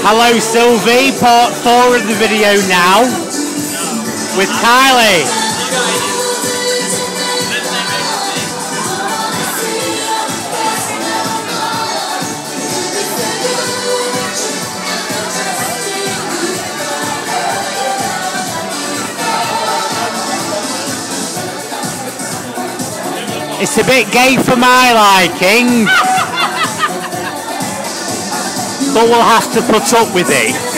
Hello Sylvie, part 4 of the video now with Kylie. It's a bit gay for my liking, but we'll have to put up with it.